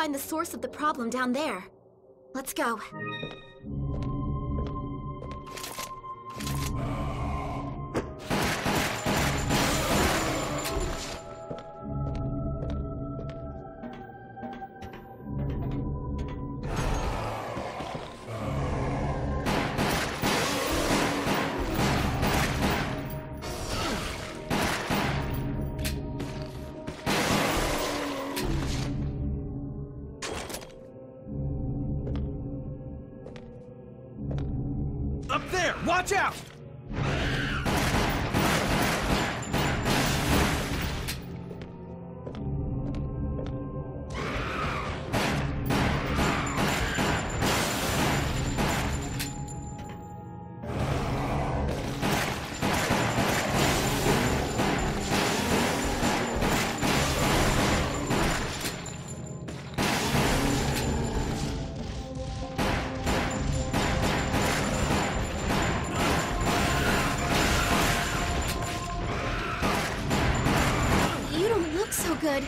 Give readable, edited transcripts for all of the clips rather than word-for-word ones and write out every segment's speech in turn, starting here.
find the source of the problem down there. Let's go. Up there! Watch out! So good.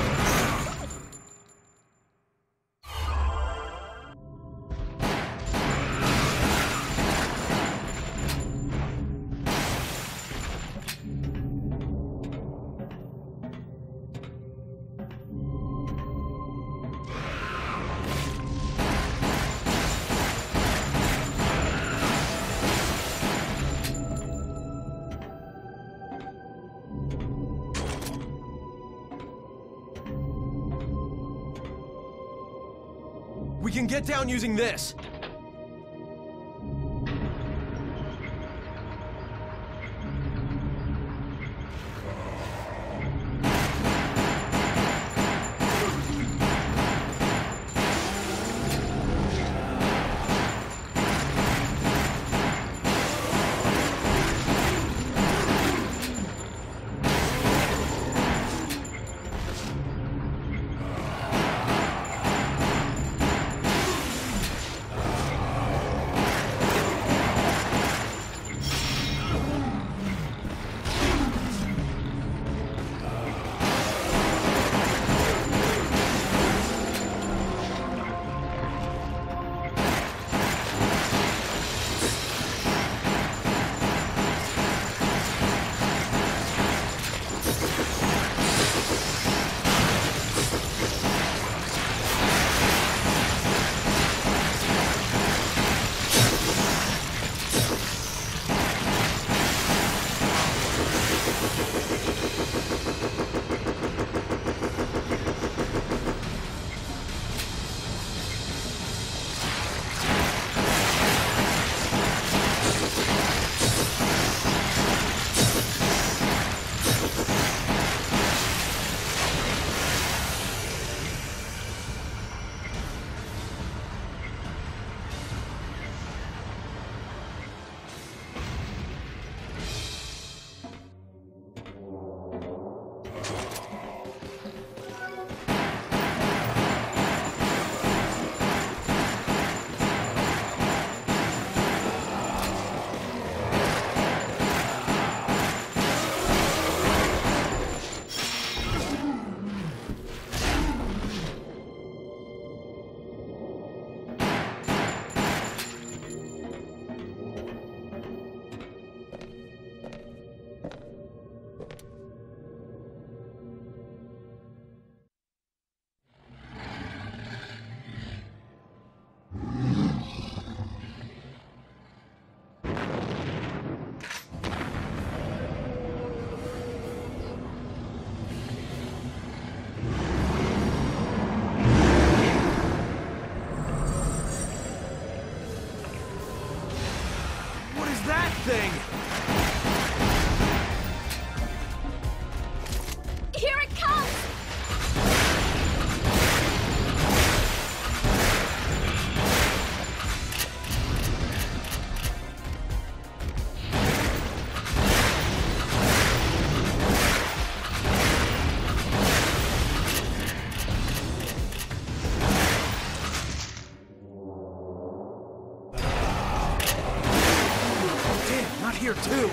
We can get down using this. Thing. Here it comes! Not here too.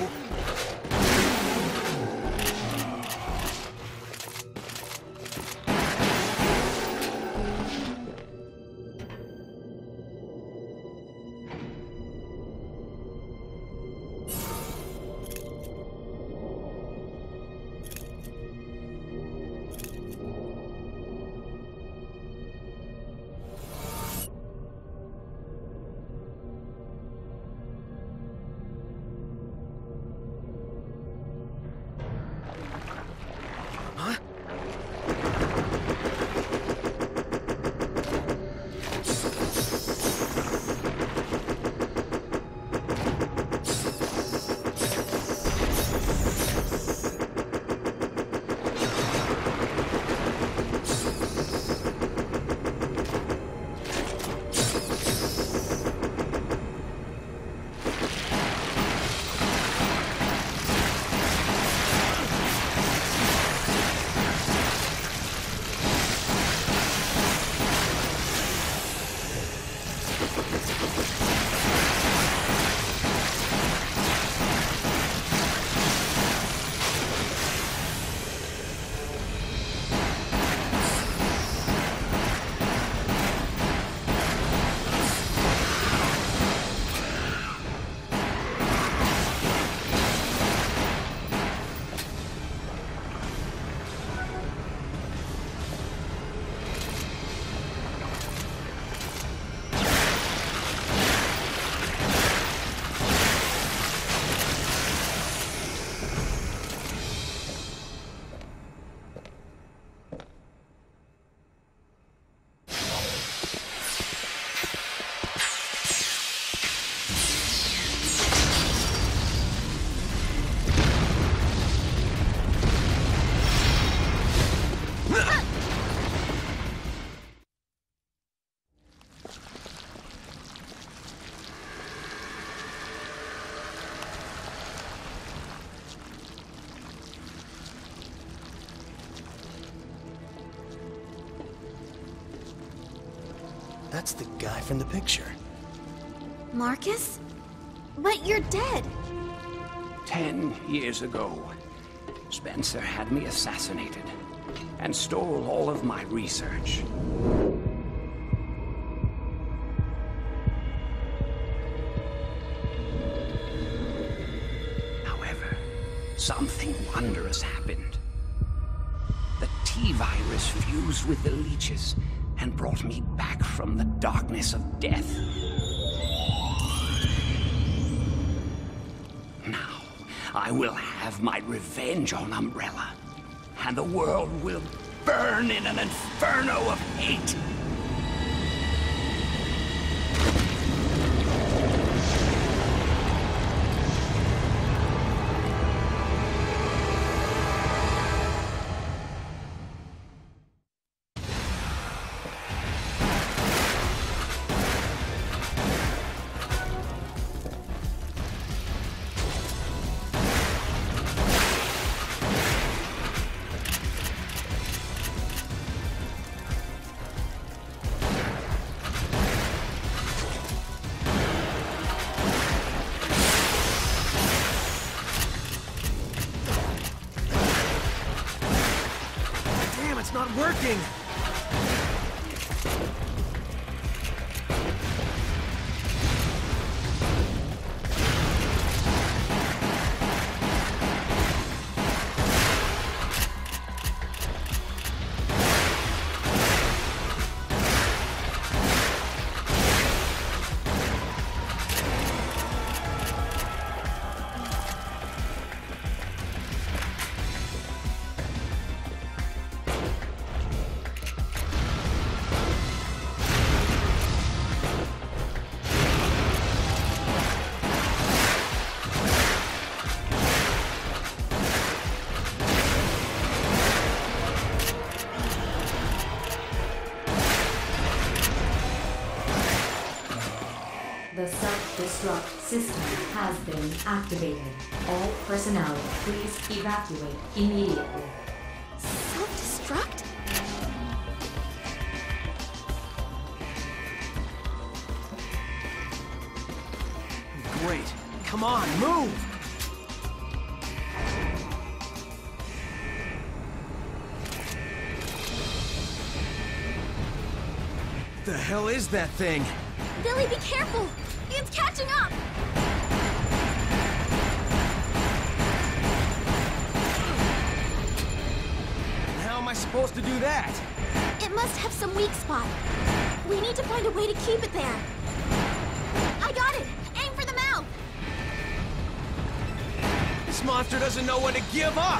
That's the guy from the picture. Marcus? But you're dead. 10 years ago, Spencer had me assassinated and stole all of my research. However, something wondrous happened. The T-virus fused with the leeches and brought me back from the darkness of death. Now, I will have my revenge on Umbrella, and the world will burn in an inferno of hate. It's not working! The self-destruct system has been activated. All personnel, please evacuate immediately. Self-destruct? Great. Come on, move! The hell is that thing? Billy, be careful! It's catching up! How am I supposed to do that? It must have some weak spot. We need to find a way to keep it there. I got it! Aim for the mouth! This monster doesn't know when to give up!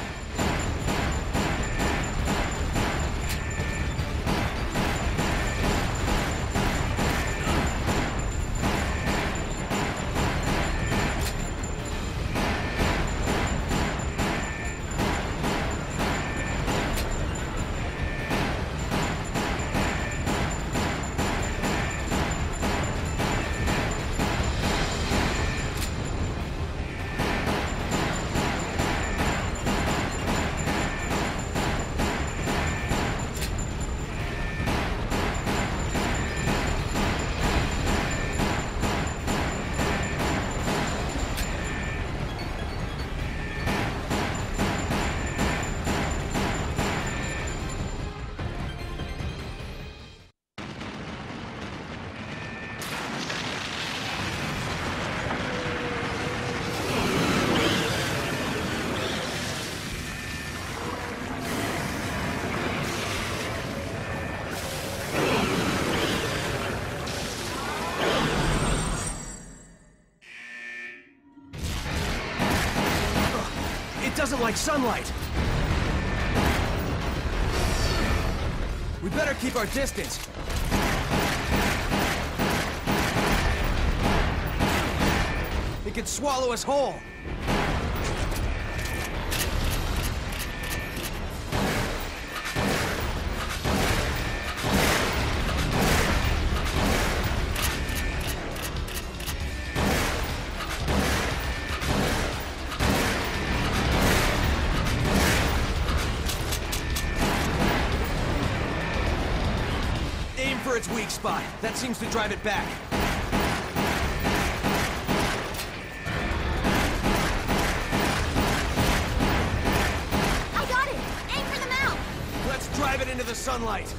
It doesn't like sunlight. We better keep our distance. It could swallow us whole. its weak spot. That seems to drive it back. I got it! Aim for the mouth! Let's drive it into the sunlight.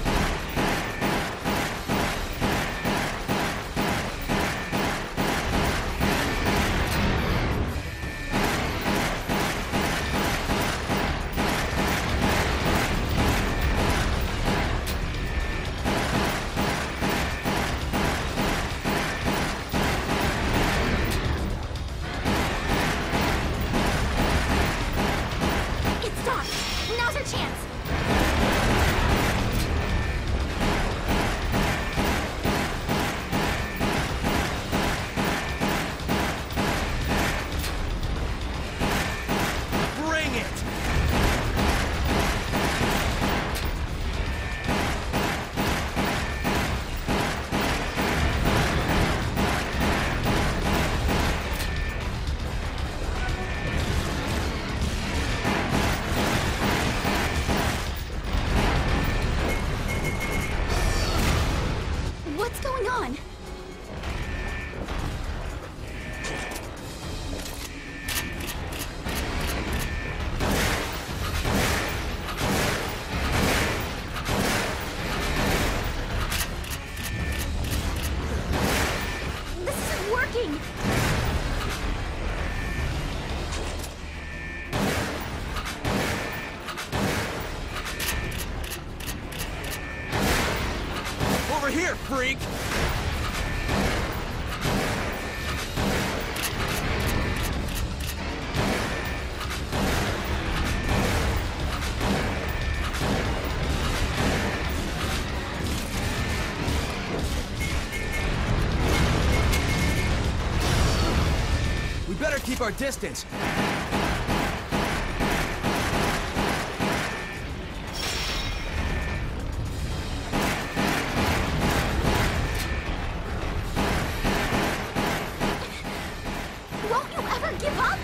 What's going on? This isn't working! Over here, freak! We better keep our distance. Won't you ever give up?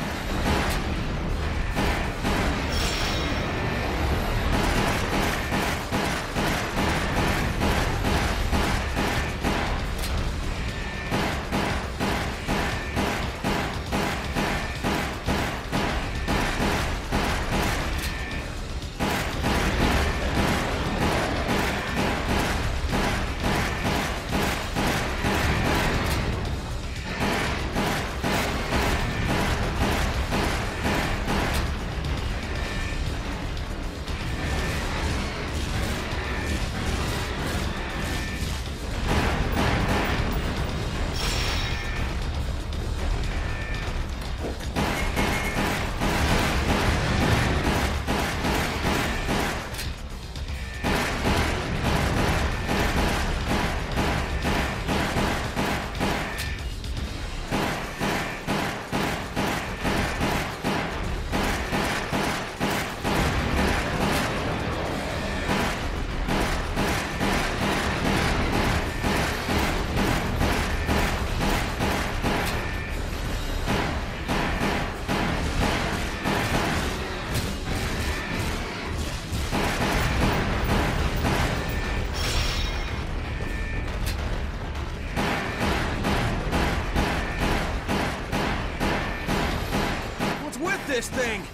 This thing!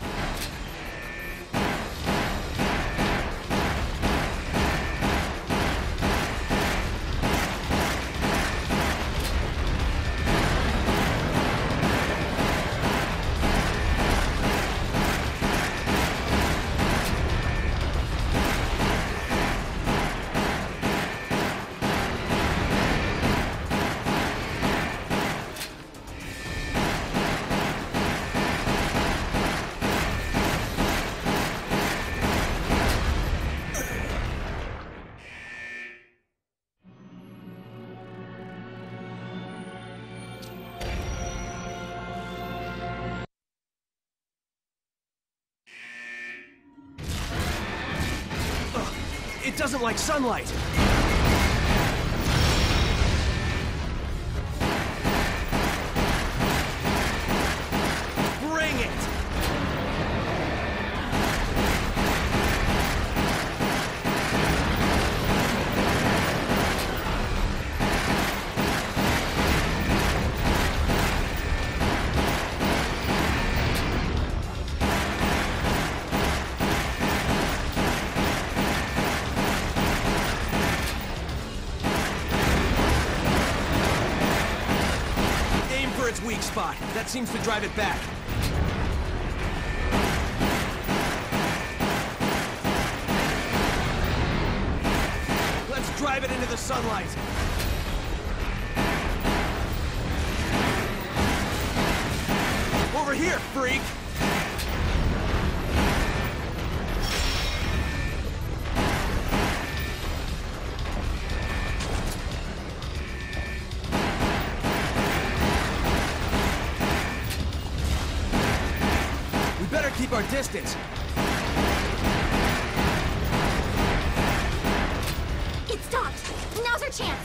It doesn't like sunlight. Bring it! spot. That seems to drive it back. Let's drive it into the sunlight. Over here, freak! We better keep our distance. It stopped. Now's our chance.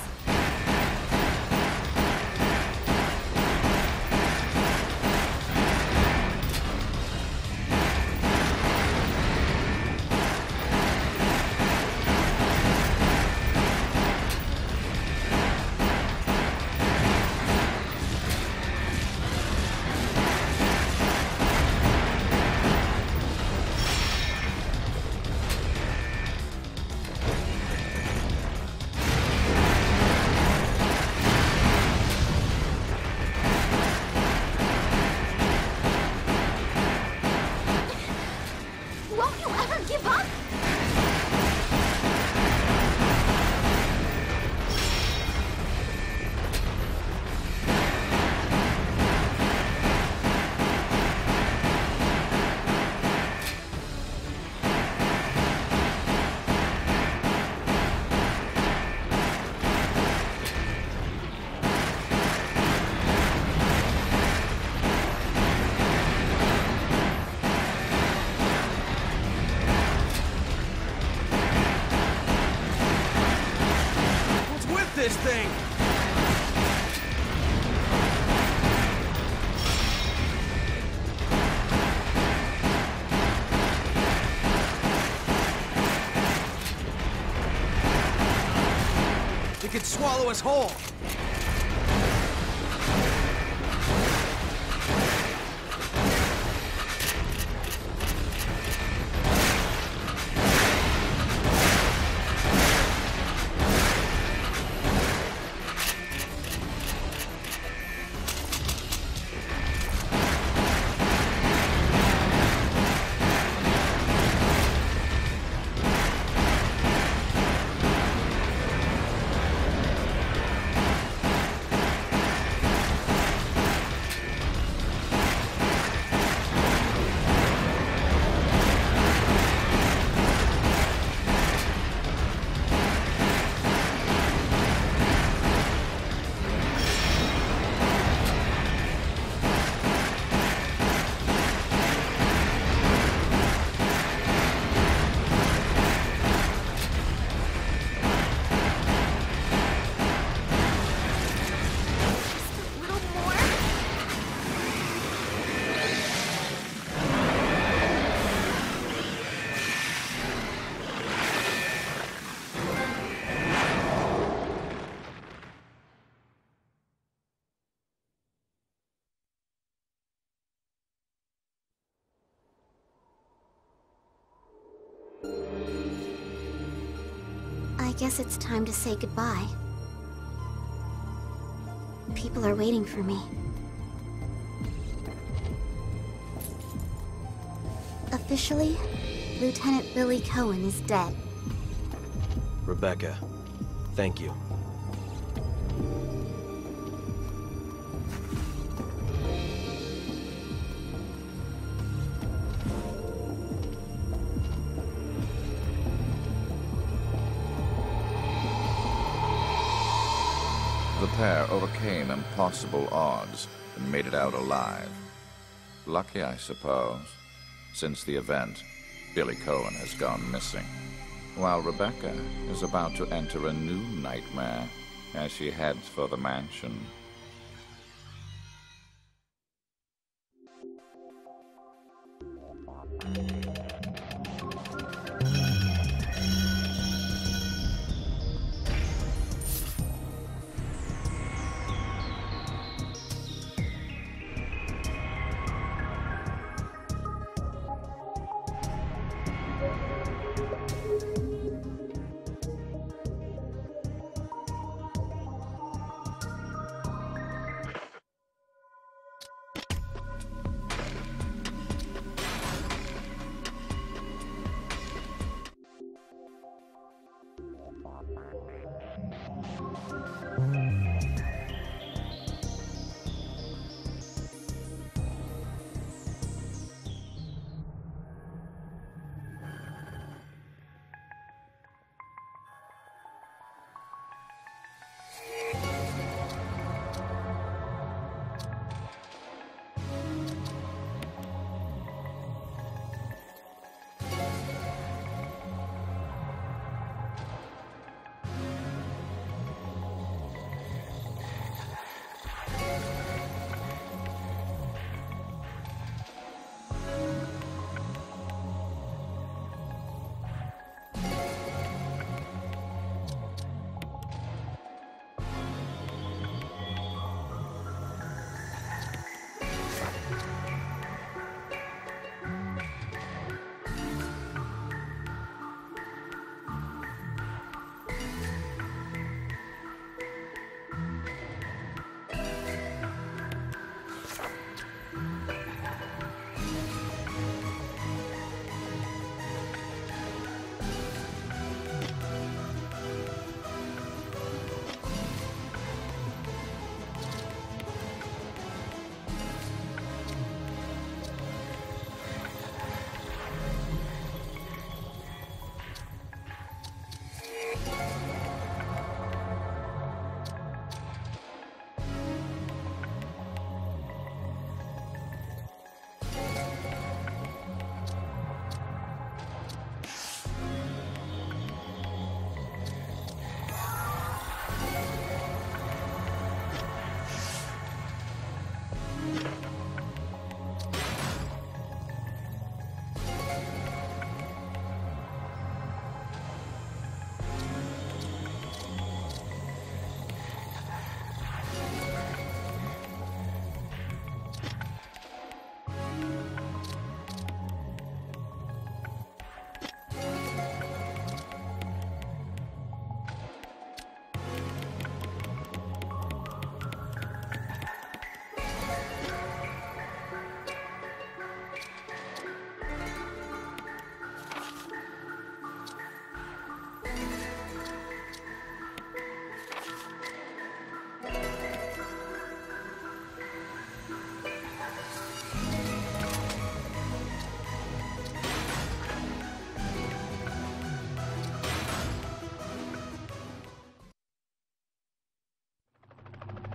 Won't you ever give up? What's with this thing? It could swallow us whole. A little more. I guess it's time to say goodbye. People are waiting for me. Officially, Lieutenant Billy Cohen is dead. Rebecca, thank you. The pair overcame impossible odds and made it out alive. Lucky, I suppose. Since the event, Billy Cohen has gone missing, while Rebecca is about to enter a new nightmare as she heads for the mansion.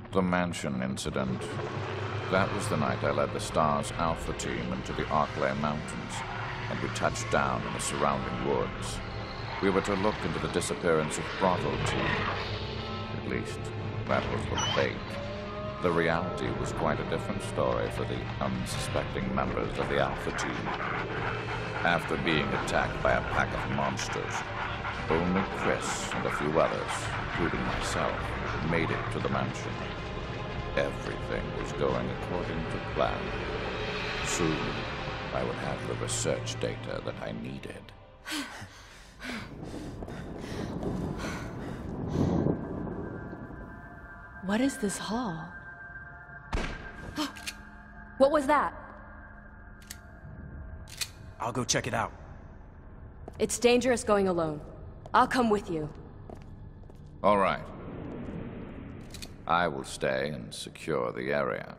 The mansion incident. That was the night I led the STARS Alpha team into the Arklay Mountains, and we touched down in the surrounding woods. We were to look into the disappearance of Bravo Team. At least, that was the bait. The reality was quite a different story for the unsuspecting members of the Alpha team. After being attacked by a pack of monsters, only Chris and a few others, including myself, made it to the mansion. Everything was going according to plan. Soon, I would have the research data that I needed. What is this hall? What was that? I'll go check it out. It's dangerous going alone. I'll come with you. All right. I will stay and secure the area.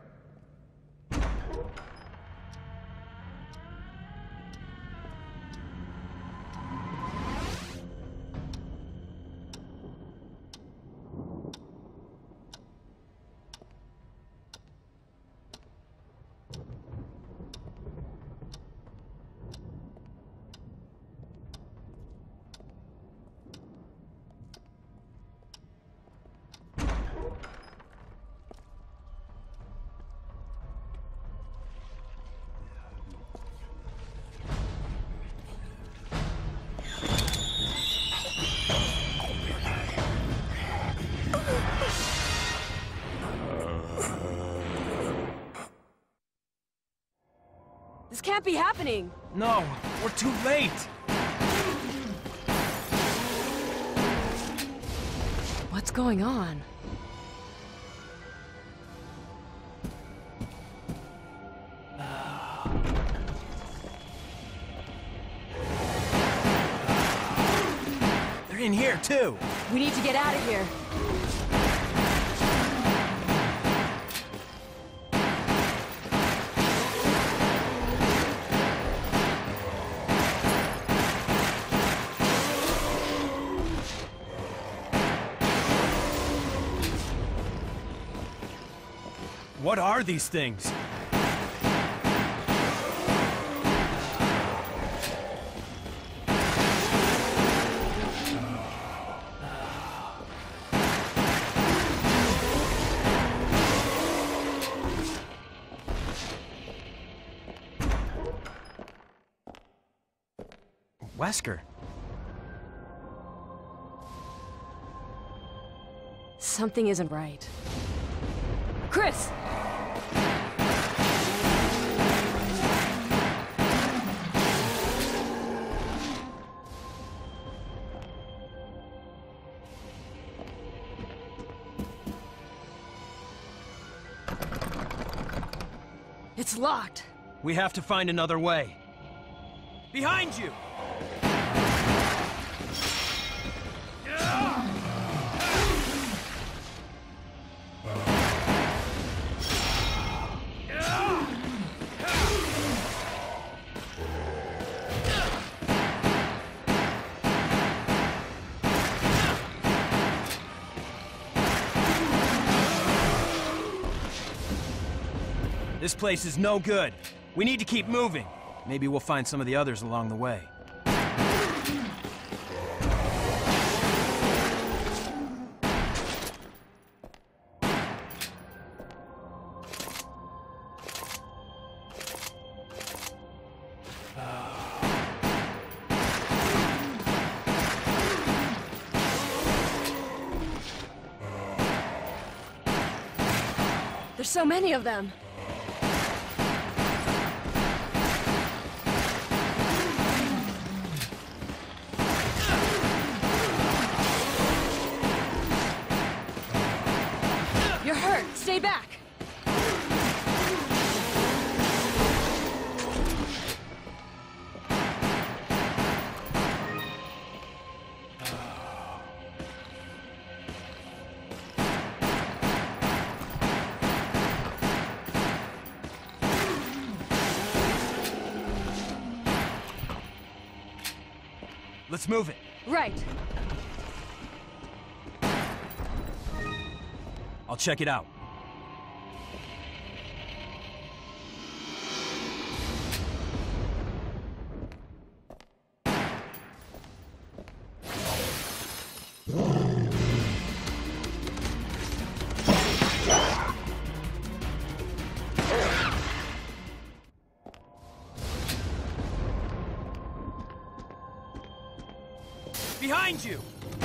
This can't be happening! No, we're too late! What's going on? They're in here, too! We need to get out of here. What are these things? Wesker. Something isn't right. Chris! It's locked. We have to find another way. Behind you! This place is no good. We need to keep moving. Maybe we'll find some of the others along the way. There's so many of them. You're hurt. Stay back. Let's move it. Right. I'll check it out. behind you!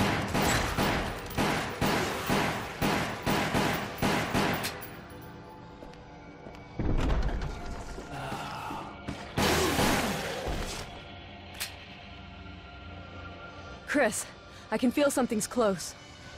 Chris, I can feel something's close.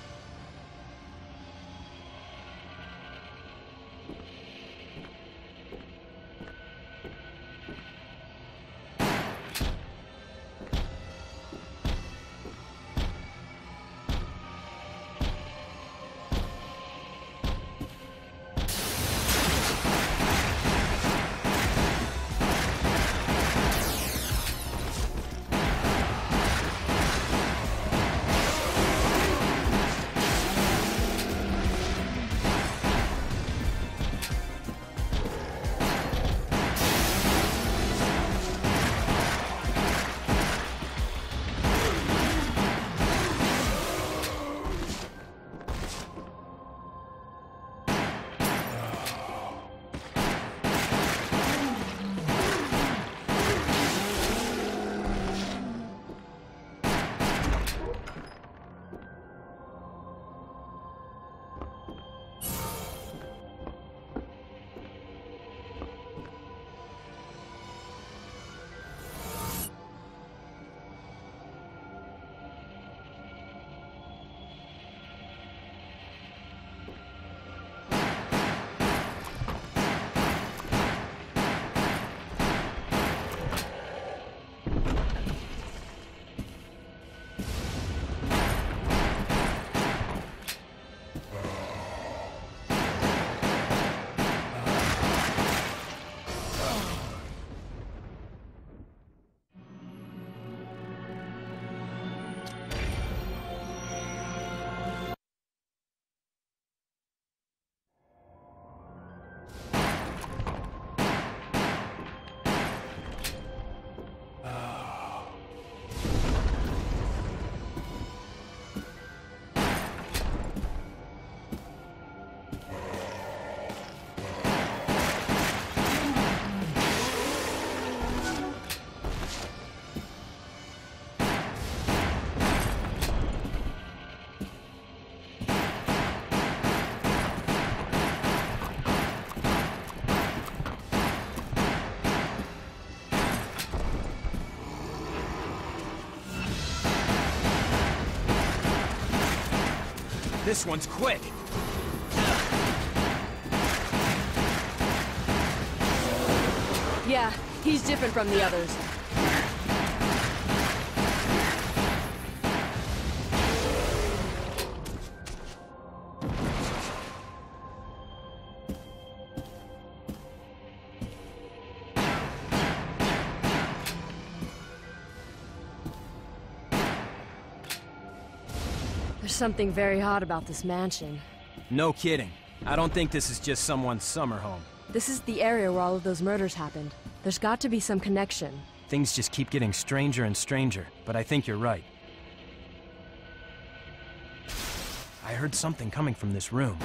This one's quick. Yeah, he's different from the others. There's something very odd about this mansion. No kidding. I don't think this is just someone's summer home. This is the area where all of those murders happened. There's got to be some connection. Things just keep getting stranger and stranger, but I think you're right. I heard something coming from this room.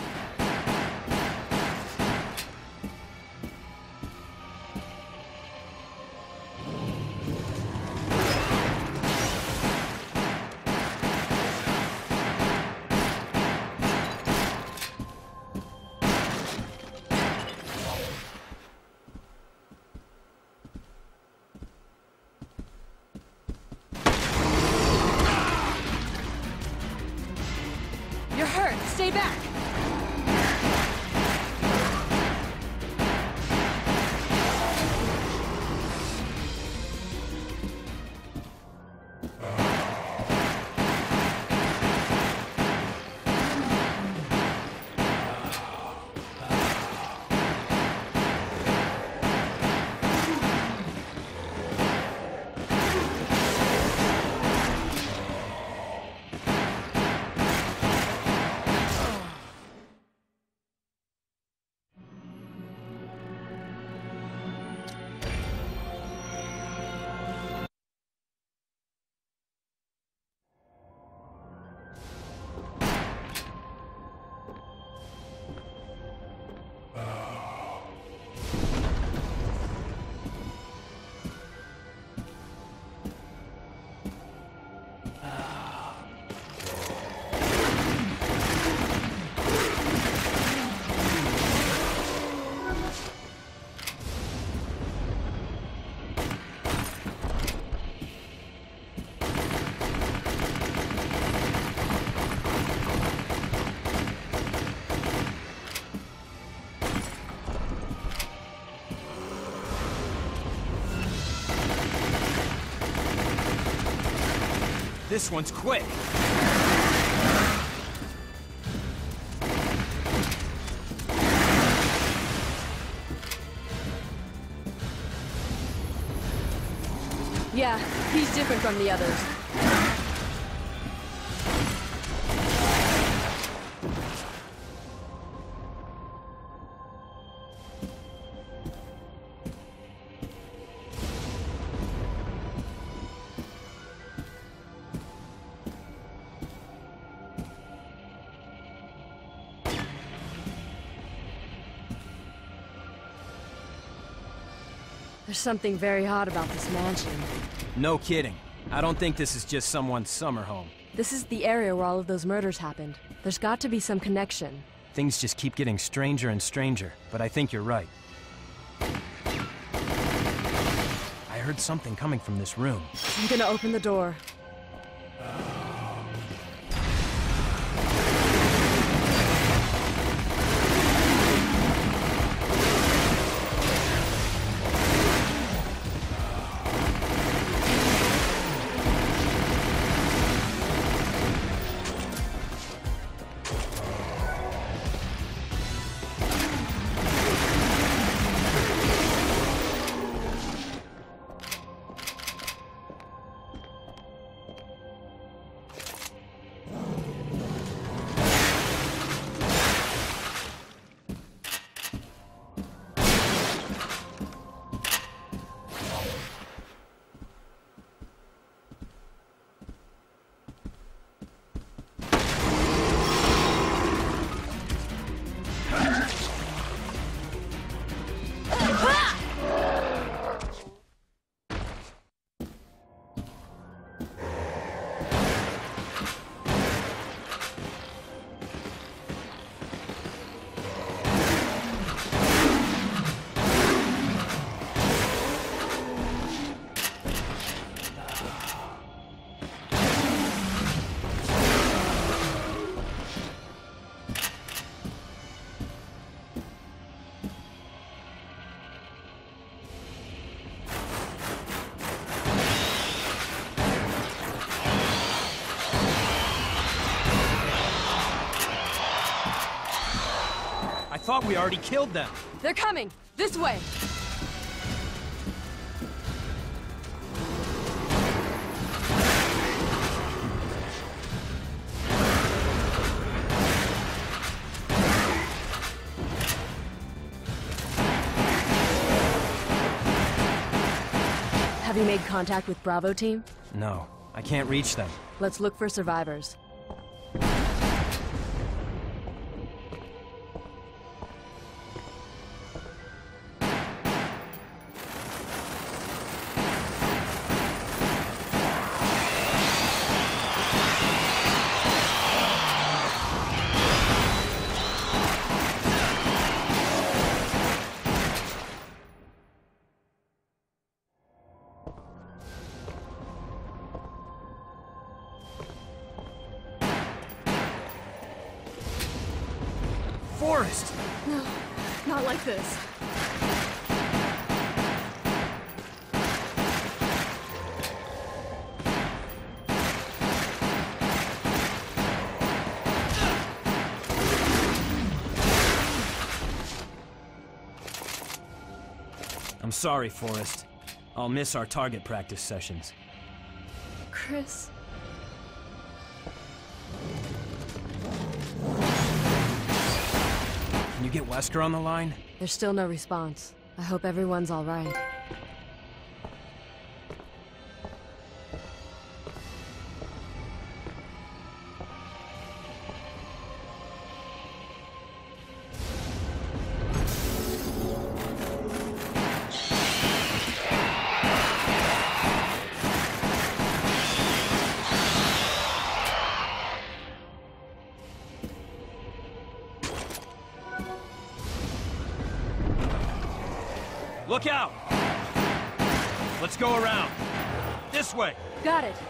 You're hurt! Stay back! This one's quick. Yeah, he's different from the others. There's something very odd about this mansion. No kidding. I don't think this is just someone's summer home. This is the area where all of those murders happened. There's got to be some connection. Things just keep getting stranger and stranger, but I think you're right. I heard something coming from this room. I'm gonna open the door. I thought we already killed them. They're coming! This way! Have you made contact with Bravo team? No, I can't reach them. Let's look for survivors. Forrest! No, not like this. I'm sorry, Forrest. I'll miss our target practice sessions. Chris. Can you get Wesker on the line? There's still no response. I hope everyone's all right. Look out! Let's go around. This way. Got it.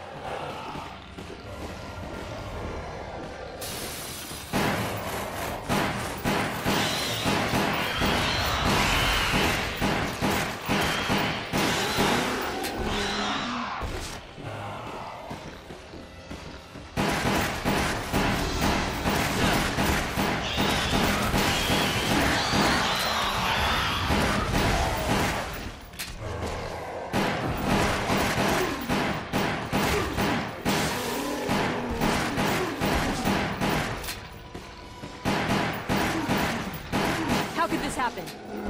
this happen?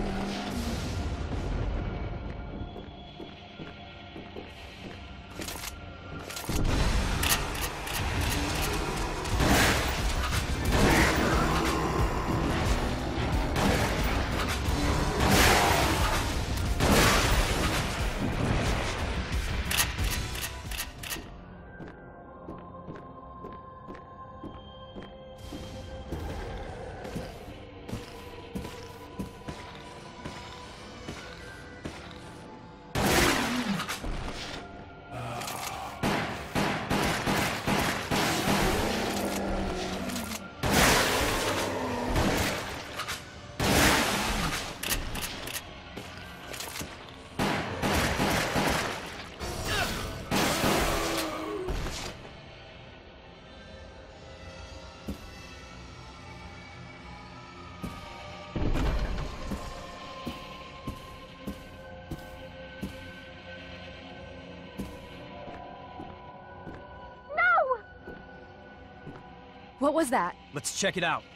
What was that? Let's check it out.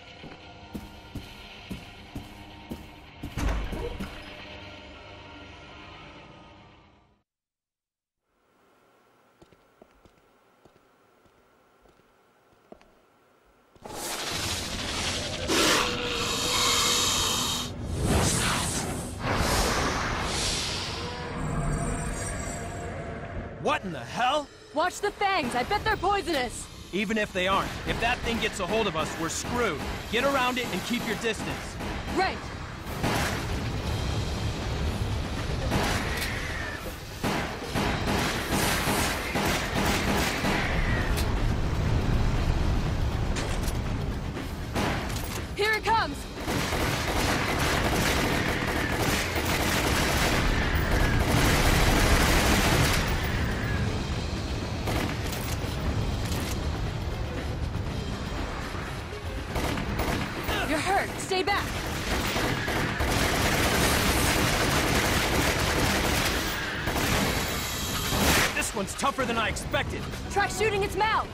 What in the hell? Watch the fangs. I bet they're poisonous. Even if they aren't, if that thing gets a hold of us, we're screwed. Get around it and keep your distance. Right. Here it comes. You're hurt. Stay back. This one's tougher than I expected. Try shooting its mouth.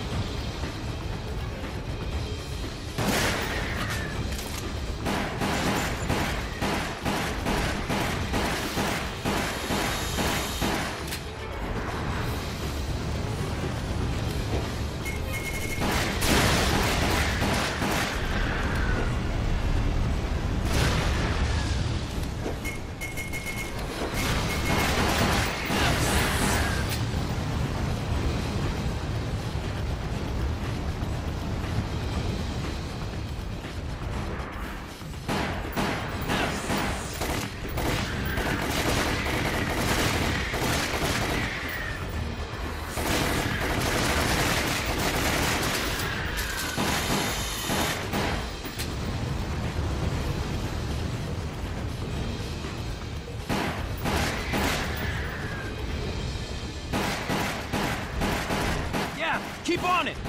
Keep on it!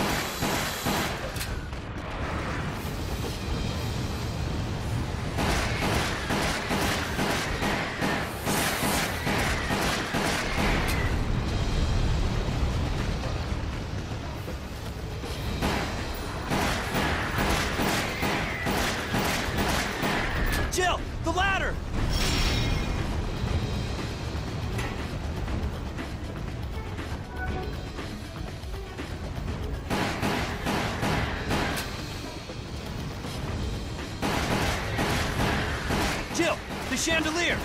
Jill! The ladder! Jill! The chandelier!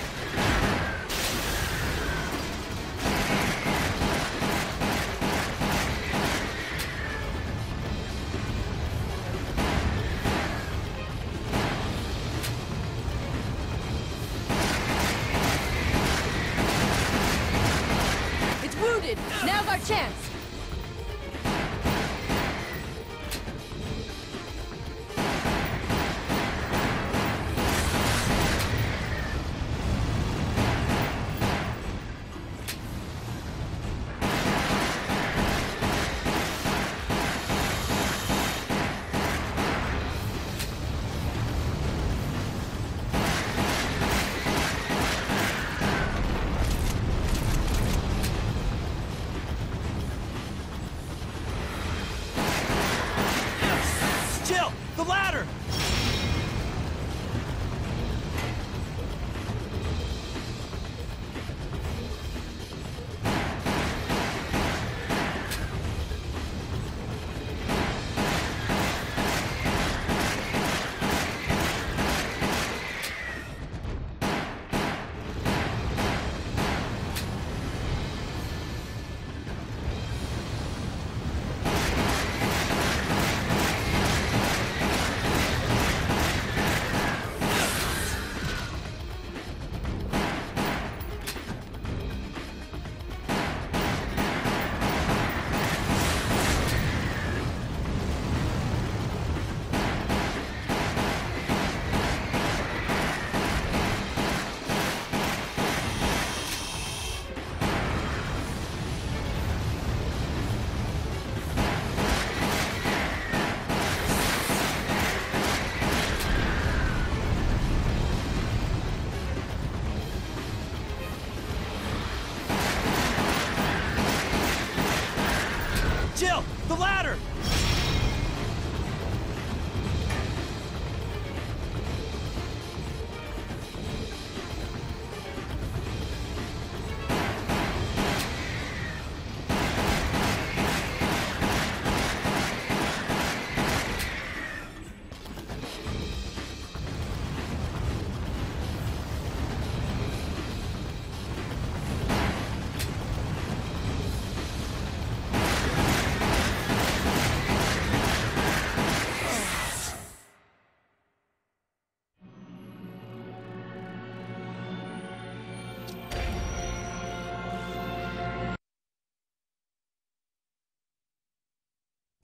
It's wounded. Now's our chance. Jill! The ladder!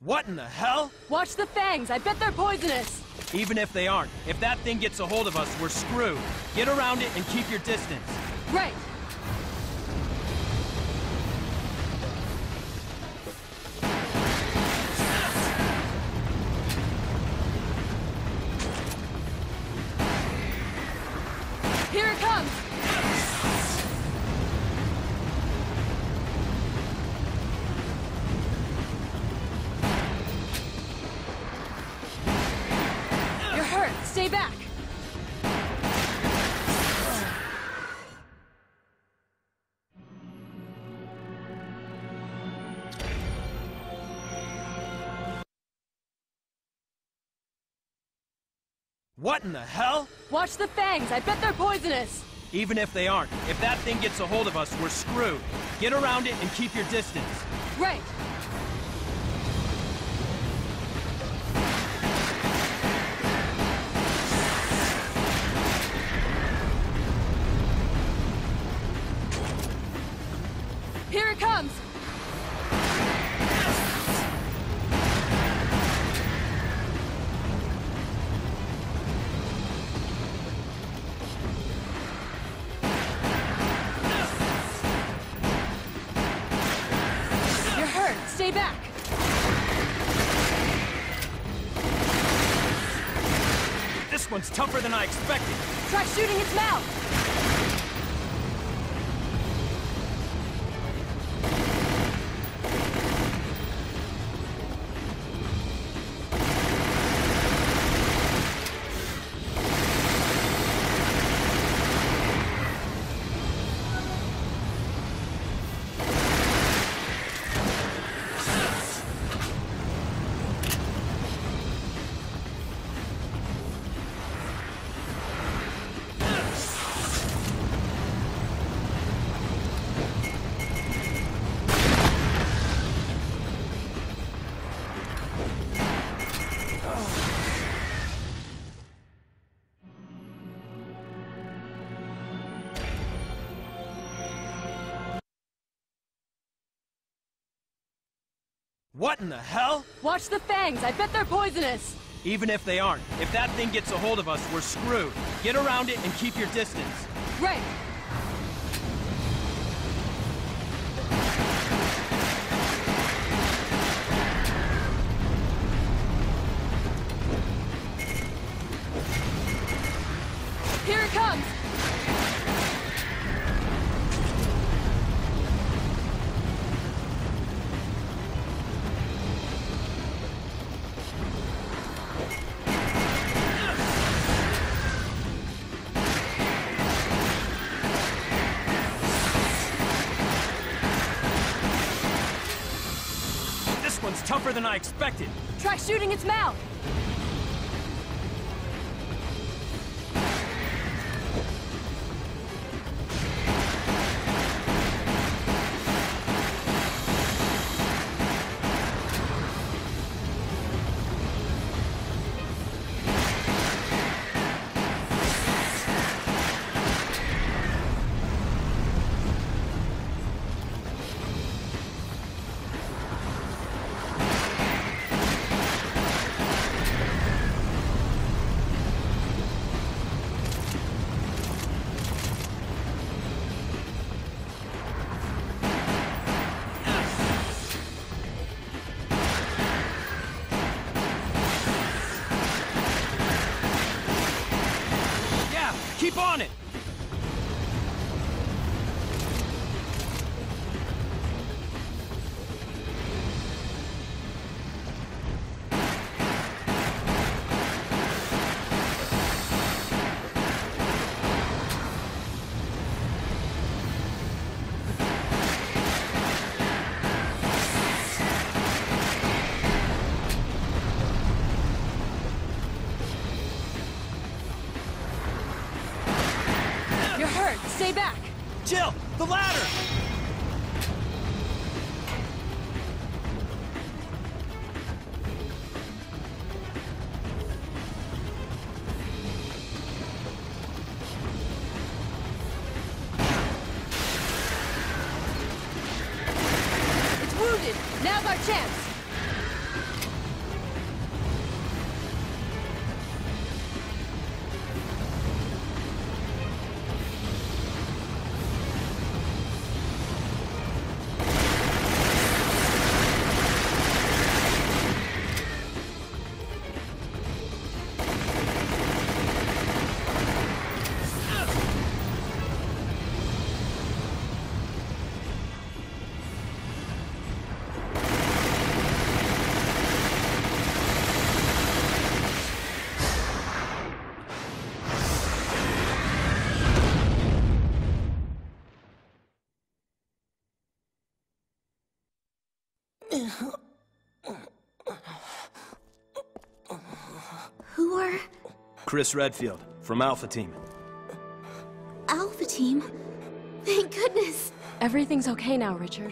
What in the hell? Watch the fangs. I bet they're poisonous. Even if they aren't, if that thing gets a hold of us, we're screwed. Get around it and keep your distance. Right. Here it comes! You're hurt. Stay back. What in the hell? Watch the fangs. I bet they're poisonous. Even if they aren't, if that thing gets a hold of us, we're screwed. Get around it and keep your distance. Right. Here it comes! You're hurt. Stay back. This one's tougher than I expected. Try shooting its mouth. What in the hell? Watch the fangs. I bet they're poisonous. Even if they aren't, if that thing gets a hold of us, we're screwed. Get around it and keep your distance. Right. Here it comes! This one's tougher than I expected. Try shooting its mouth. Keep on it! You're hurt. Stay back. Jill, the ladder! It's wounded. Now's our chance. Who are... Chris Redfield, from Alpha Team. Alpha Team? Thank goodness. Everything's okay now, Richard.